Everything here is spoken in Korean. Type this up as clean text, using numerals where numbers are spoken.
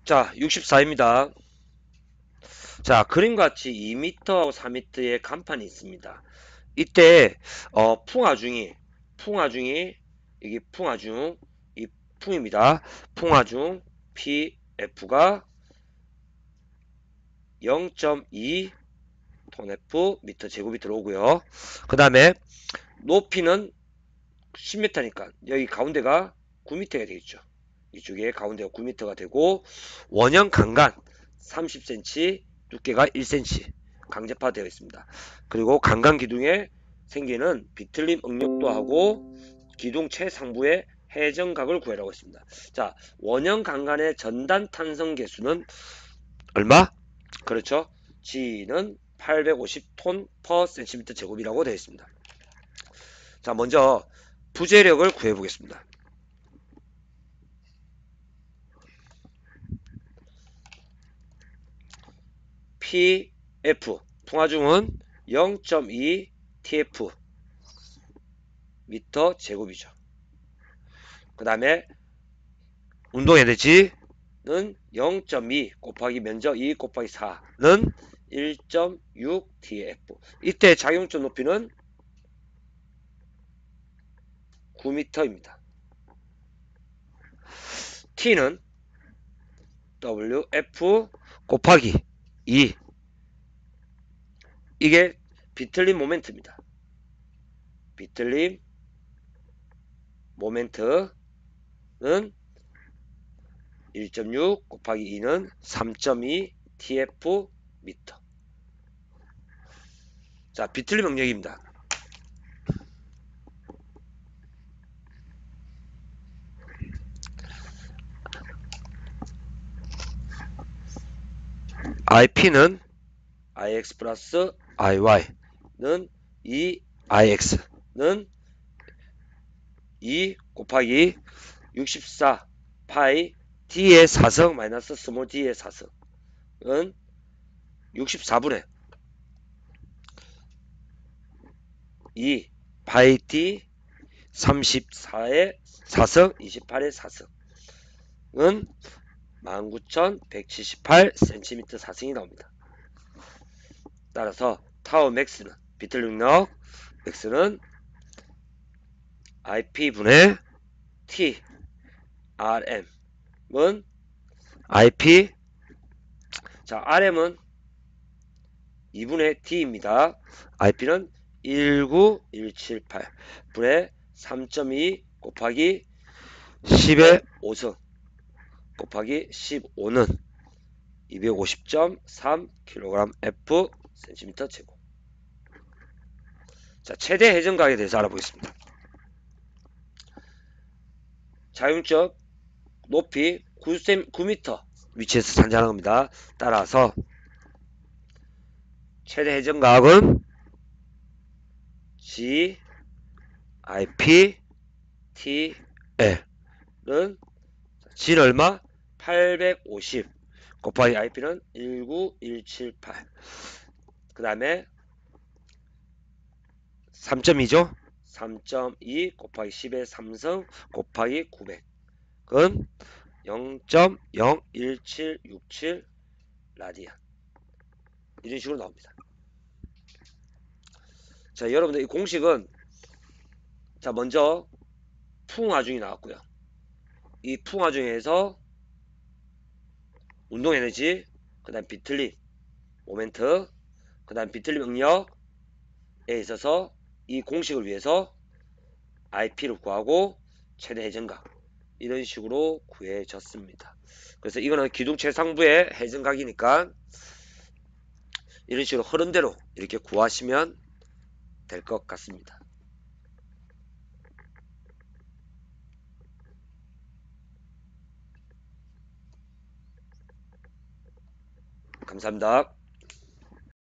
자, 64입니다. 자, 그림같이 2m하고 4m의 간판이 있습니다. 이때 풍화중이 이게 풍화중 이 풍입니다. 풍화중 PF가 0.2 톤F 미터 제곱이 들어오고요. 그 다음에 높이는 10m니까 여기 가운데가 9m가 되겠죠. 이쪽에 가운데가 9m가 되고 원형 강간 30cm, 두께가 1cm 강제파 되어 있습니다. 그리고 강간 기둥에 생기는 비틀림 응력도하고 기둥 최상부의 회전각을 구해라고 했습니다. 자, 원형 강간의 전단 탄성 계수는 얼마? 그렇죠. G는 850톤 per cm 제곱이라고 되어 있습니다. 자, 먼저 부재력을 구해 보겠습니다. PF 통화중은 0.2 TF 미터 제곱이죠. 그 다음에 운동 에너지는 0.2 곱하기 면적 2 곱하기 4는 1.6 TF. 이때 작용점 높이는 9m입니다. T는 WF 곱하기 2. 이게 비틀림 모멘트입니다. 비틀림 모멘트는 1.6 곱하기 2는 3.2 TF 미터. 자, 비틀림 응력입니다. IP는 IX 플러스 IY는 2IX는 2 곱하기 64 파이 D의 4성 마이너스 스몰 D의 4성은 64분의 2 파이 D 34의 4성 28의 4성은 19,178cm 4승이 나옵니다. 따라서 타워 맥스는 비틀 능력 맥스는 IP분의 T RM은 IP 자 RM은 2분의 D입니다. IP는 19178 분의 3.2 곱하기 10의 5성 곱하기 15는 250.3kg F cm 제곱. 자, 최대 회전각에 대해서 알아보겠습니다. 자율적 높이 9m 위치에서 산재하는 겁니다. 따라서 최대 회전각은 G, IP, T, L은 G는 얼마? 850 곱하기 IP는 19178. 그 다음에 3.2죠? 3.2 곱하기 10의 3성 곱하기 900은 0.01767 라디안. 이런 식으로 나옵니다. 자, 여러분들 이 공식은 자 먼저 풍화중이 나왔고요. 이 풍화중에서 운동 에너지, 그 다음 비틀림 모멘트, 그 다음 비틀림 응력에 있어서 이 공식을 위해서 IP를 구하고 최대 회전각 이런 식으로 구해졌습니다. 그래서 이거는 기둥 최상부의 회전각이니까 이런 식으로 흐름대로 이렇게 구하시면 될 것 같습니다. 감사합니다.